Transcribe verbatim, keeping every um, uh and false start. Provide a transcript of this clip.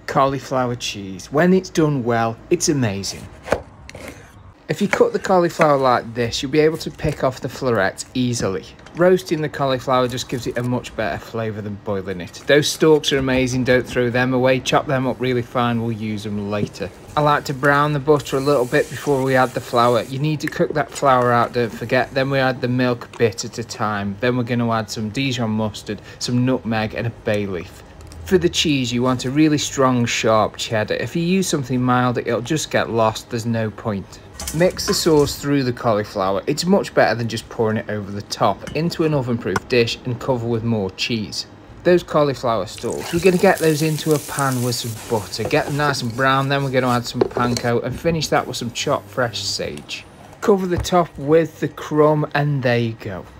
Cauliflower cheese. When it's done well, it's amazing. If you cut the cauliflower like this, you'll be able to pick off the florets easily. Roasting the cauliflower just gives it a much better flavour than boiling it. Those stalks are amazing, don't throw them away. Chop them up really fine, we'll use them later. I like to brown the butter a little bit before we add the flour. You need to cook that flour out, don't forget. Then we add the milk a bit at a time. Then we're going to add some Dijon mustard, some nutmeg and a bay leaf. For the cheese, you want a really strong, sharp cheddar. If you use something mild, it'll just get lost, there's no point. Mix the sauce through the cauliflower. It's much better than just pouring it over the top, into an oven-proof dish and cover with more cheese. Those cauliflower stalks, we're going to get those into a pan with some butter. Get them nice and brown, then we're going to add some panko and finish that with some chopped fresh sage. Cover the top with the crumb and there you go.